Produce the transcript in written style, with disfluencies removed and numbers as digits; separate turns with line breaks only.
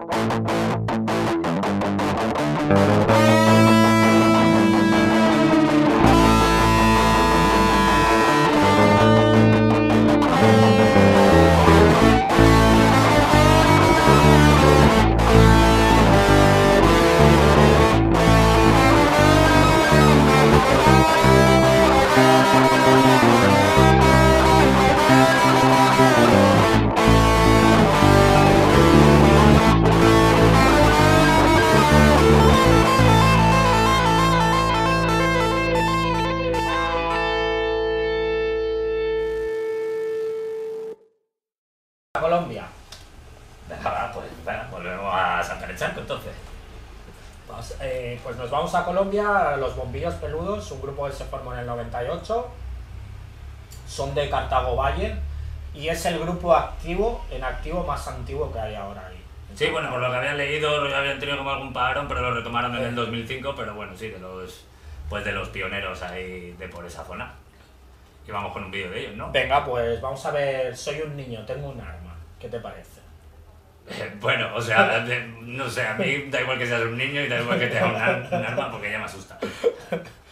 Colombia.
Venga, va, pues venga, volvemos a saltar el charco entonces.
Pues nos vamos a Colombia, los Bombillos Peludos, un grupo que se formó en el 98, son de Cartago Valle y es el grupo en activo más antiguo que hay ahora ahí.
Sí, bueno, por lo que habían leído, habían tenido como algún parón, pero lo retomaron en el 2005, pero bueno, sí, de los pioneros ahí de por esa zona. Y vamos con un vídeo de ellos, ¿no?
Venga, pues vamos a ver, soy un niño, tengo un arma, ¿qué te parece?
Bueno, o sea, no sé, a mí da igual que seas un niño y da igual que tengas un arma porque ya me asusta.